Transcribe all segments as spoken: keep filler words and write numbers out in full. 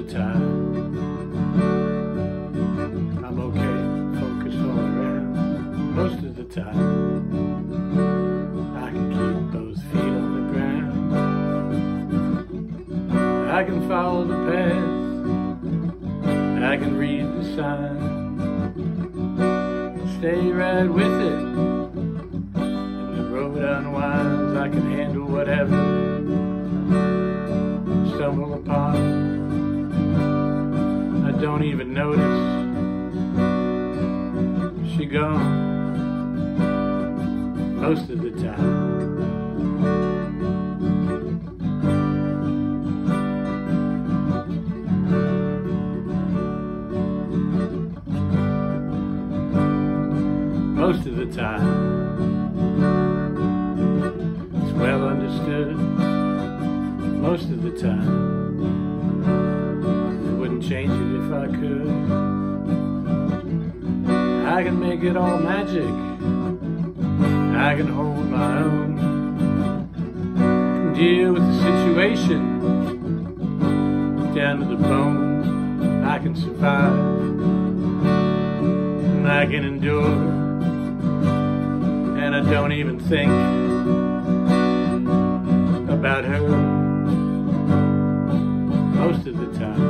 time. I'm okay, focused all around. Most of the time, I can keep those feet on the ground. I can follow the path, I can read the sign, stay right with it. And the road unwinds, I can handle whatever stumble upon. I don't even notice she gone most of the time. Most of the time, it's well understood. Most of the time, I wouldn't change it if I could. I can make it all magic, I can hold my own, can deal with the situation down to the bone. I can survive, and I can endure, and I don't even think about her most of the time.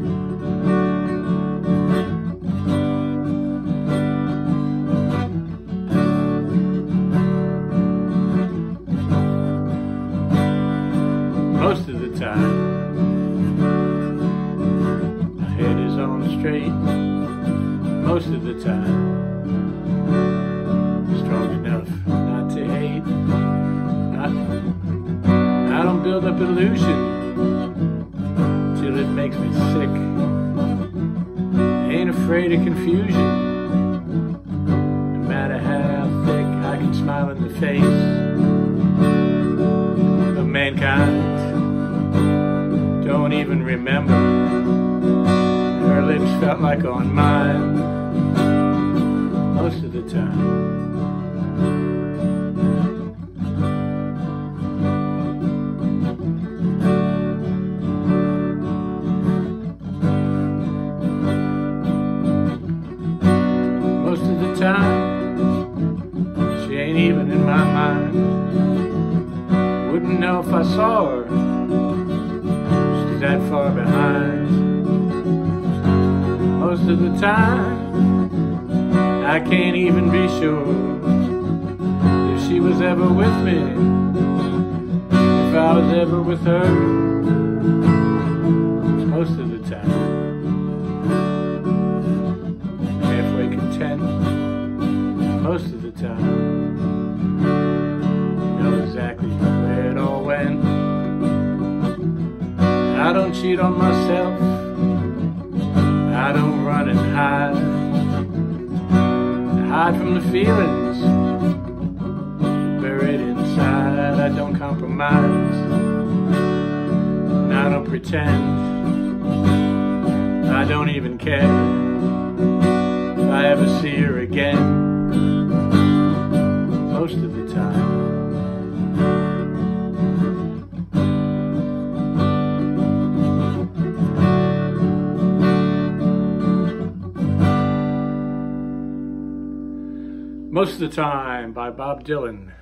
Most of the time, my head is on straight. Most of the time, strong enough not to hate. I, I don't build up illusion till it makes me sick. Ain't afraid of confusion. No matter how thick, I can smile in the face of mankind. Don't even remember her lips felt like on mine most of the time. Most of the time, she ain't even in my mind. Wouldn't know if I saw her, she's that far behind. Most of the time, I can't even be sure if she was ever with me, if I was ever with her. Most of the time, halfway content. Most of the time, know exactly where it all went. I don't cheat on myself, I don't run and hide. I hide from the feelings buried inside. I don't compromise, and I don't pretend. I don't even care if I ever see her again. Most of the time. Most of the Time by Bob Dylan.